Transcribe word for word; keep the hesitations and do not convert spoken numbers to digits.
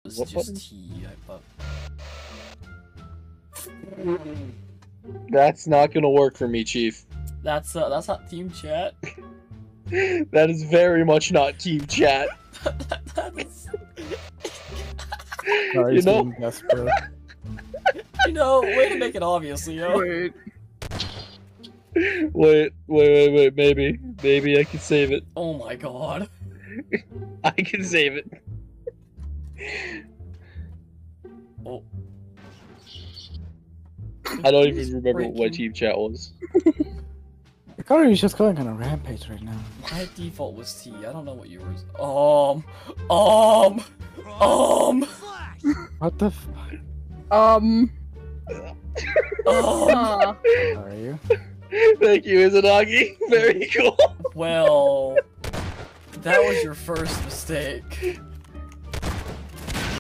This What is just button? T, I thought. That's not gonna work for me, Chief. That's uh, that's not team chat. That is very much not team chat. that is, Sorry, You know? Team Desperate. you know, way to make it obvious, Leo. Wait. Wait, wait, wait, wait. Maybe, maybe I can save it. Oh my god. I can save it. Oh. I don't Who's even remember what breaking- team chat was. Economy's just going on a rampage right now. My default was T. I don't know what yours. Um, um, um, What the f- Um. um. Uh, How are you? Thank you, Izanagi. Very cool. Well, that was your first mistake.